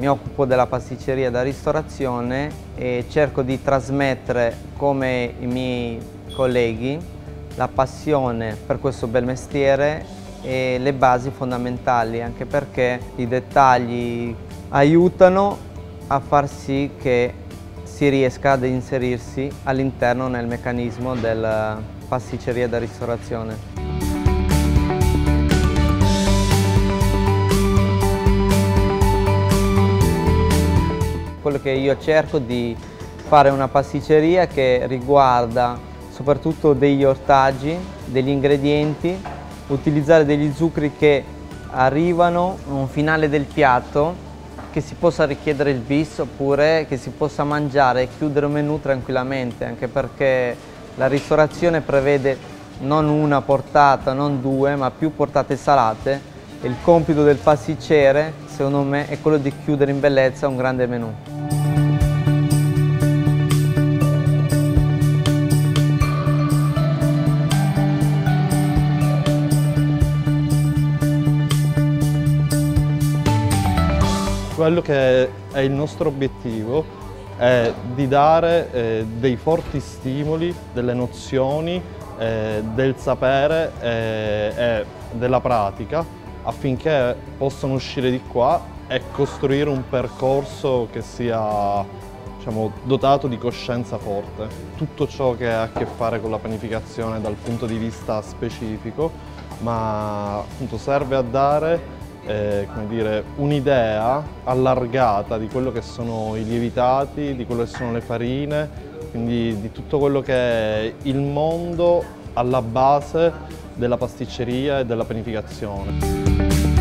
mi occupo della pasticceria da ristorazione e cerco di trasmettere, come i miei colleghi, la passione per questo bel mestiere e le basi fondamentali, anche perché i dettagli aiutano a far sì che si riesca ad inserirsi all'interno nel meccanismo della pasticceria da ristorazione. Quello che io cerco di fare una pasticceria che riguarda soprattutto degli ortaggi, degli ingredienti, utilizzare degli zuccheri che arrivano a un finale del piatto, che si possa richiedere il bis oppure che si possa mangiare e chiudere un menù tranquillamente, anche perché la ristorazione prevede non una portata, non due, ma più portate salate e il compito del pasticcere, secondo me, è quello di chiudere in bellezza un grande menù. Quello che è il nostro obiettivo è di dare dei forti stimoli, delle nozioni, del sapere e della pratica affinché possano uscire di qua e costruire un percorso che sia, diciamo, dotato di coscienza forte. Tutto ciò che ha a che fare con la panificazione dal punto di vista specifico, ma appunto serve a dare come dire, un'idea allargata di quello che sono i lievitati, di quello che sono le farine, quindi di tutto quello che è il mondo alla base della pasticceria e della panificazione.